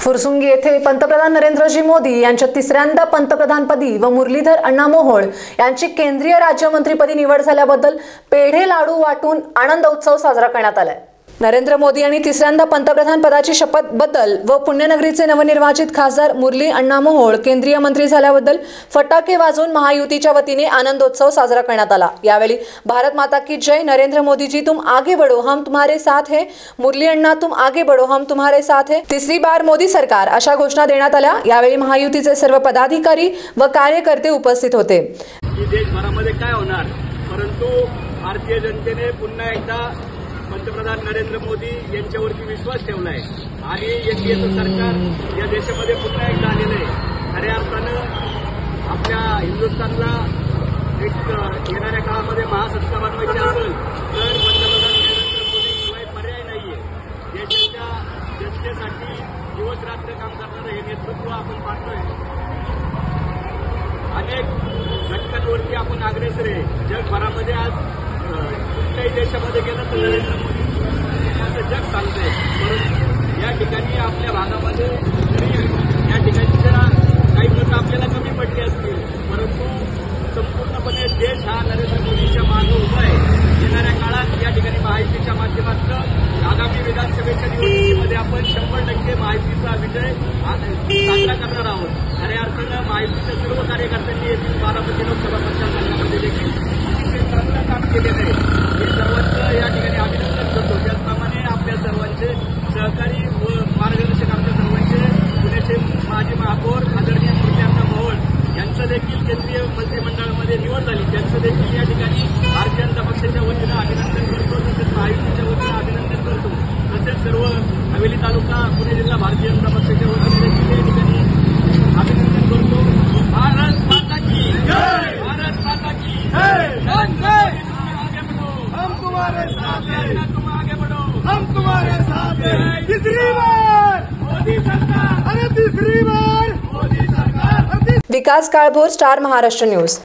फुरसुंगी येथे पंतप्रधान नरेंद्रजी मोदी यांच्या तिसऱ्यांदा पंतप्रधानपदी व मुरलीधर अण्णा मोहोळ यांची केंद्रीय राज्यमंत्रीपदी निवड झाल्याबद्दल पेढे लाडू वाटून आनंद उत्सव साजरा करण्यात आला। नरेंद्र मोदी यांनी तिसऱ्यांदा पंतप्रधान पदाची शपथ बद्दल व पुण्यनगरीचे नवनिर्वाचित खासदार मुरली अण्णा मोहोळ केंद्रीय मंत्री झाल्याबद्दल फटाके वाजवून महायुतीच्या वतीने आनंदोत्सव साजरा करण्यात आला। यावेळी भारत माता की जय, नरेंद्र मोदी जी तुम आगे बढ़ो हम तुम्हारे साथ है, मुरली अण्णा तुम आगे बढ़ो हम तुम्हारे साथ है, तीसरी बार मोदी सरकार अशा घोषणा देण्यात आल्या। यावेळी महायुतीचे सर्व पदाधिकारी व कार्यकर्ते उपस्थित होते। देशभरामध्ये काय होणार, परंतु भारतीय जनतेने पुन्हा एकदा पंतप्रधान नरेंद्र मोदी यांच्यावरती विश्वास ठेवला आहे आणि एनडीएचं सरकार या देशामध्ये पुन्हा एकदा आलेलं आहे। खऱ्या अर्थानं आपल्या हिंदुस्थानला एक येणाऱ्या काळामध्ये महासत्ता बनवायची असेल तर पंतप्रधान नरेंद्र मोदीशिवाय पर्याय नाहीये। देशाच्या जनतेसाठी दिवस रात्र काम करणारं हे नेतृत्व आपण पाहतोय। अनेक घटकांवरती आपण अग्रेसर आहे। जगभरामध्ये आज कुठल्याही देशामध्ये गेलं तर नरेंद्र मोदी असं जग सांगतंय, परंतु या ठिकाणी आपल्या भागामध्ये या ठिकाणी जरा काही मतं आपल्याला कमी पडली असतील, परंतु संपूर्णपणे देश हा नरेंद्र मोदींच्या मागे उभा आहे। येणाऱ्या काळात या ठिकाणी महायुतीच्या माध्यमातून आगामी विधानसभेच्या निवडणुकीमध्ये आपण 100% महायुतीचा विजय साजरा करणार आहोत। खऱ्या अर्थानं महायुतीच्या सर्व कार्यकर्त्यांनी येथील बारामती लोकसभा मतदारसंघामध्ये देखील चांगलं काम केलेलं आहे। हे सर्वांचं या ठिकाणी अभिनंदन करतो। त्याचप्रमाणे आपल्या सर्वांचे सहकारी व मार्गदर्शक आमच्या सर्वांचे पुण्याचे माजी महापौर आदरणीय मुरली अण्णा मोहोळ यांचं देखील केंद्रीय मंत्रिमंडळामध्ये निवड झाली, त्यांचं देखील या ठिकाणी भारतीय जनता पक्षाच्या वतीनं अभिनंदन करतो, तसेच महायुतीच्या वतीनं अभिनंदन करतो। तसेच सर्व हवेली तालुका पुणे जिल्हा भारतीय जनता पक्षाच्या वतीने देखील या ठिकाणी अभिनंदन करतो। भारत माता की जय, भारत माता की जय। हम तुम्हारे साथ हैं, तुम आगे बढ़ो, हम तुम्हारे साथ हैं। तीसरी बार मोदी सरकार, अरे तीसरी बार मोदी सरकार। Vikas Kalbhor, star Maharashtra news.